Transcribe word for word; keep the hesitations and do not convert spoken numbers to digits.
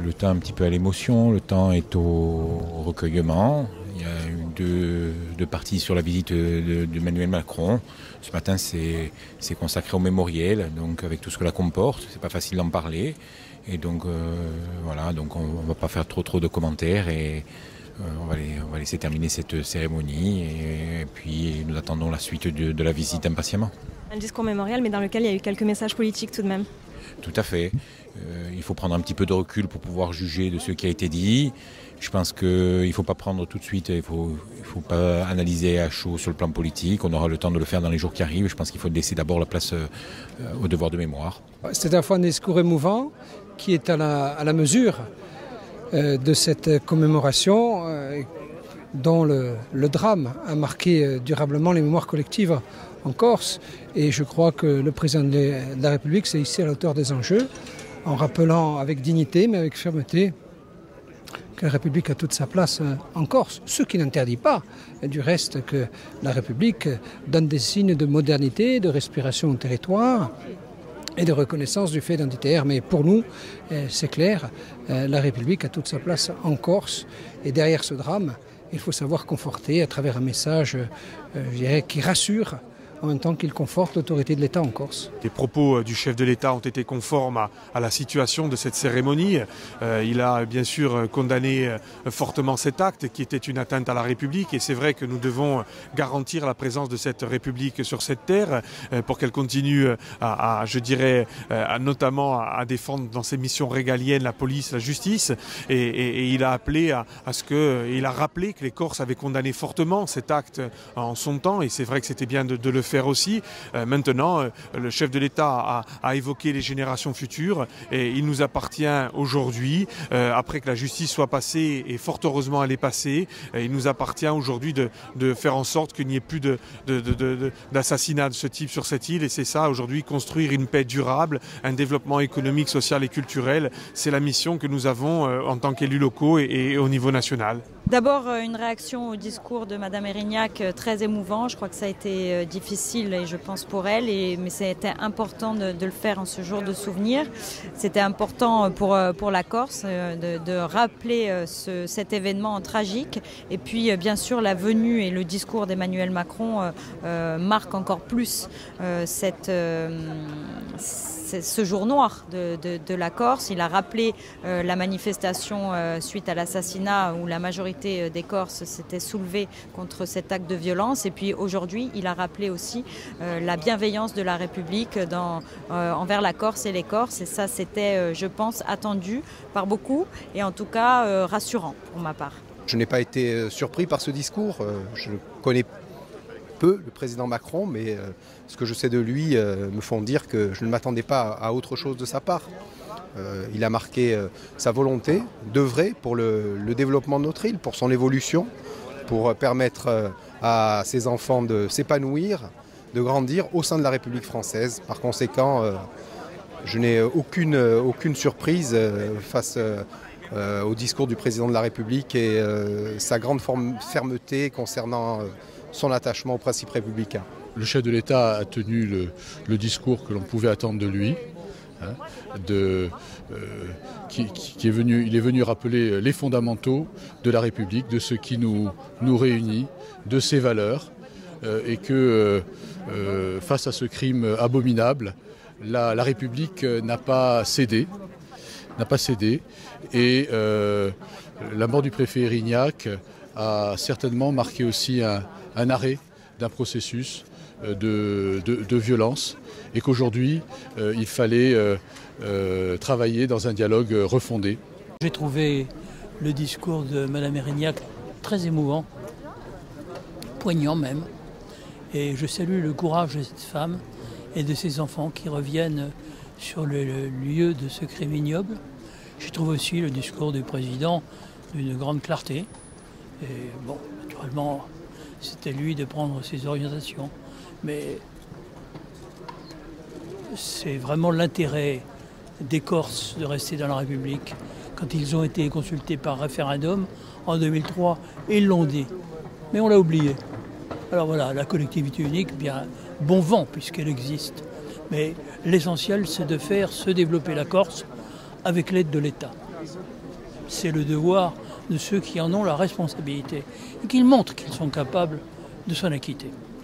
le temps un petit peu à l'émotion, le temps est au recueillement. Il y a eu deux, deux parties sur la visite d'Emmanuel Macron. Ce matin, c'est consacré au mémoriel, donc avec tout ce que la comporte. C'est pas facile d'en parler. Et donc, euh, voilà, donc on ne va pas faire trop trop de commentaires et euh, on, va les, on va laisser terminer cette cérémonie. Et, et puis, nous attendons la suite de, de la visite impatiemment. Un discours mémorial, mais dans lequel il y a eu quelques messages politiques tout de même. Tout à fait. Euh, il faut prendre un petit peu de recul pour pouvoir juger de ce qui a été dit. Je pense qu'il ne faut pas prendre tout de suite, il ne faut, il faut pas analyser à chaud sur le plan politique. On aura le temps de le faire dans les jours qui arrivent. Je pense qu'il faut laisser d'abord la place euh, au devoir de mémoire. C'est à la fois un discours émouvant qui est à la, à la mesure euh, de cette commémoration euh, dont le, le drame a marqué euh, durablement les mémoires collectives en Corse. Et je crois que le président de la République s'est ici à la hauteur des enjeux, en rappelant avec dignité, mais avec fermeté, que la République a toute sa place en Corse. Ce qui n'interdit pas, du reste, que la République donne des signes de modernité, de respiration au territoire et de reconnaissance du fait identitaire. Mais pour nous, c'est clair, la République a toute sa place en Corse. Et derrière ce drame, il faut savoir conforter à travers un message, je dirais, qui rassure, en même temps qu'il conforte l'autorité de l'État en Corse. Les propos du chef de l'État ont été conformes à, à la situation de cette cérémonie. Euh, il a bien sûr condamné fortement cet acte qui était une atteinte à la République et c'est vrai que nous devons garantir la présence de cette République sur cette terre euh, pour qu'elle continue à, à, je dirais, à, notamment à, à défendre dans ses missions régaliennes la police, la justice et, et, et il a appelé à, à ce que, il a rappelé que les Corses avaient condamné fortement cet acte en son temps et c'est vrai que c'était bien de, de le faire aussi. Euh, maintenant, euh, le chef de l'État a, a évoqué les générations futures et il nous appartient aujourd'hui, euh, après que la justice soit passée, et fort heureusement elle est passée, euh, il nous appartient aujourd'hui de, de faire en sorte qu'il n'y ait plus de, de, de, de, d'assassinats de ce type sur cette île et c'est ça aujourd'hui, construire une paix durable, un développement économique, social et culturel. C'est la mission que nous avons euh, en tant qu'élus locaux et, et au niveau national. D'abord, une réaction au discours de Madame Erignac très émouvant. Je crois que ça a été difficile, et je pense pour elle, et, mais c'était important de, de le faire en ce jour de souvenir. C'était important pour, pour la Corse de, de rappeler ce, cet événement tragique. Et puis, bien sûr, la venue et le discours d'Emmanuel Macron euh, marquent encore plus euh, cette... Euh, ce jour noir de, de, de la Corse. Il a rappelé euh, la manifestation euh, suite à l'assassinat où la majorité des Corses s'était soulevée contre cet acte de violence. Et puis aujourd'hui, il a rappelé aussi euh, la bienveillance de la République dans, euh, envers la Corse et les Corses. Et ça, c'était, euh, je pense, attendu par beaucoup et en tout cas euh, rassurant pour ma part. Je n'ai pas été surpris par ce discours. Je connais peu le président Macron, mais euh, ce que je sais de lui euh, me font dire que je ne m'attendais pas à, à autre chose de sa part. Euh, il a marqué euh, sa volonté d'œuvrer pour le, le développement de notre île, pour son évolution, pour euh, permettre euh, à ses enfants de s'épanouir, de grandir au sein de la République française. Par conséquent, euh, je n'ai aucune, aucune surprise euh, face euh, euh, au discours du président de la République et euh, sa grande forme, fermeté concernant euh, son attachement aux principes républicains. Le chef de l'État a tenu le, le discours que l'on pouvait attendre de lui, hein, de, euh, qui, qui est venu, il est venu rappeler les fondamentaux de la République, de ce qui nous, nous réunit, de ses valeurs, euh, et que euh, face à ce crime abominable, la, la République n'a pas cédé, n'a pas cédé, et euh, la mort du préfet Erignac a certainement marqué aussi un un arrêt d'un processus de, de, de violence et qu'aujourd'hui, euh, il fallait euh, euh, travailler dans un dialogue refondé. J'ai trouvé le discours de Mme Erignac très émouvant, poignant même, et je salue le courage de cette femme et de ses enfants qui reviennent sur le, le lieu de ce crime ignoble. Je trouve aussi le discours du président d'une grande clarté, et bon, naturellement, c'était lui de prendre ses orientations. Mais c'est vraiment l'intérêt des Corses de rester dans la République. Quand ils ont été consultés par référendum en deux mille trois, ils l'ont dit. Mais on l'a oublié. Alors voilà, la collectivité unique, bien bon vent puisqu'elle existe. Mais l'essentiel, c'est de faire se développer la Corse avec l'aide de l'État. c'est le devoir de ceux qui en ont la responsabilité et qu'ils montrent qu'ils sont capables de s'en acquitter.